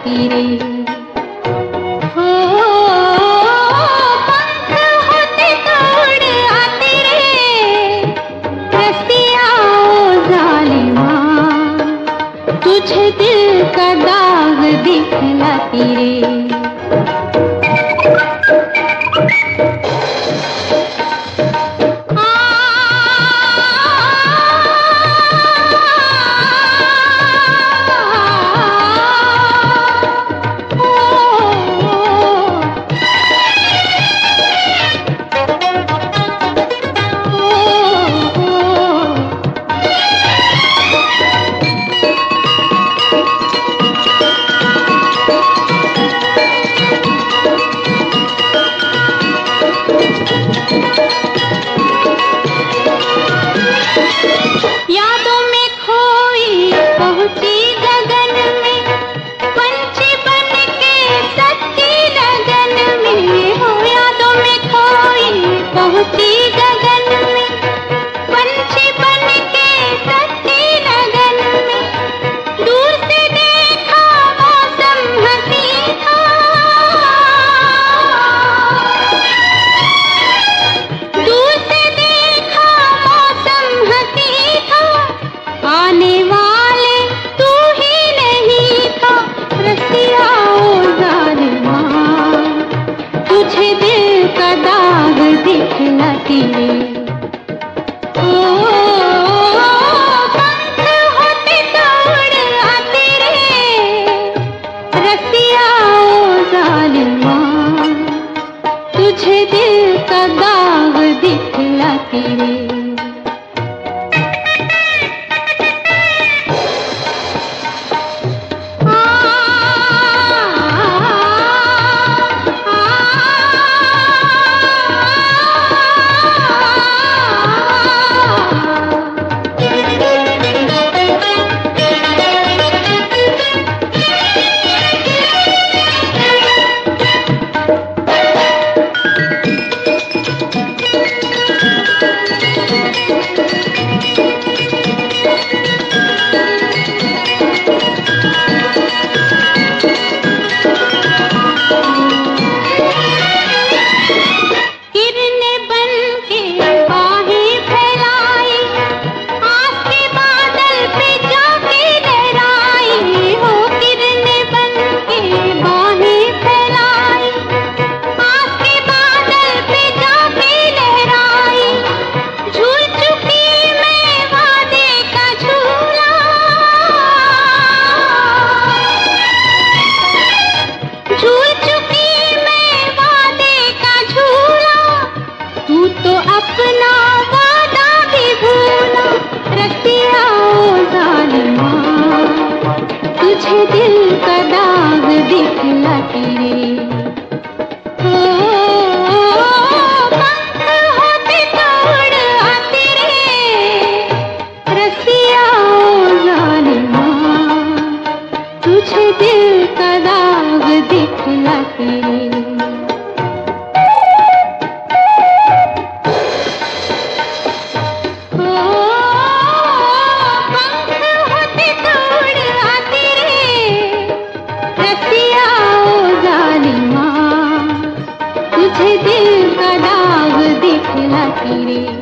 दिखलाती रे। हो पंख होते तोड़ आती रे, रसिया ओ जालिमा तुझे दिल का दाग दिखलाती रे। दिखलाती रे। ओ पंख होते तोड़ आती रे, रसिया ओ जालिमा तुझे दिल का दाग दिखलाती रे। तुझे दिल का दाग दिखलाती रे। हो पंख होते तोड़ आती रे, रसिया ओ जालिमा तुझे दिल का दाग दिखलाती रे। तुझे दिल का दाग दिखलाती रे।